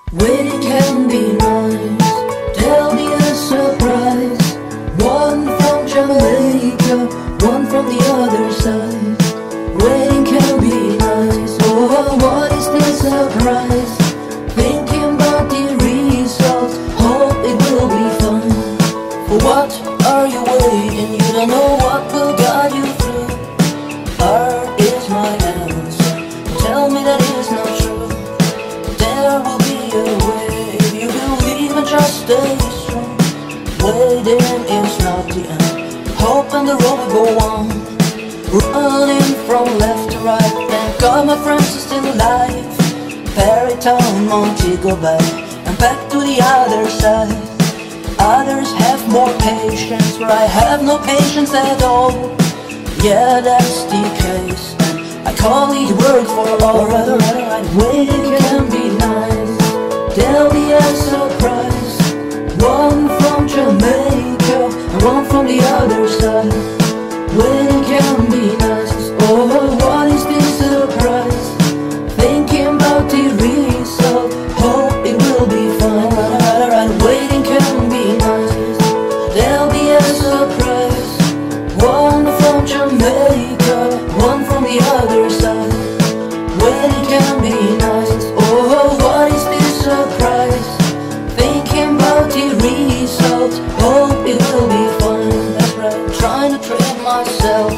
Waiting can be nice, tell me a surprise. One from Jamaica, one from the other side. Waiting can be nice, oh what is this surprise? Thinking about the results, hope it will be fun. For what are you waiting? You don't know what will guide you through. Art is my answer, tell me that is not true. There will be a way, if you believe and just stay strong. Waiting is not the end, hope and the road will go on. Running from left to right, thank God my friends are still alive. Barret town, Montego Bay, and back to the other side. Others have more patience, but I have no patience at all. Yeah, that's the case, and I call it work for all. Alright, waiting can be nice, there'll be a surprise. One from Jamaica, and one from the other side. Waiting can be nice, oh what is this surprise? Thinking about the result, hope it will be fine. Alright, waiting can be nice, there'll be a surprise. One from Jamaica, one from the other side. Waiting can be nice, oh what is this surprise? Thinking about the result, hope it will be fine. That's right, trying to trick myself,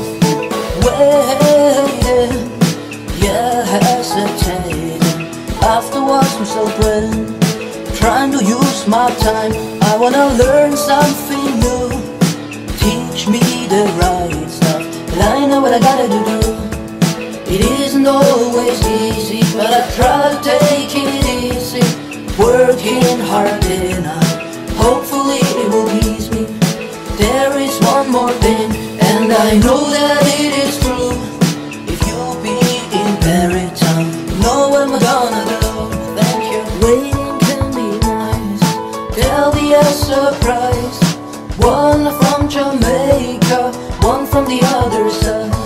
waiting, yeah, hesitating. Afterwards I'm so brave, trying to use my time. I wanna learn something new, teach me the right stuff, and I know what I gotta do. It isn't always easy, but I try to take it easy. Working hard enough, hopefully it will please me. There is one more thing, and I know that it is true. If you'll be in Barret town, you know what I'm gonna do. Thank you. Waiting can be nice, there'll be a surprise. One from Jamaica, one from the other side.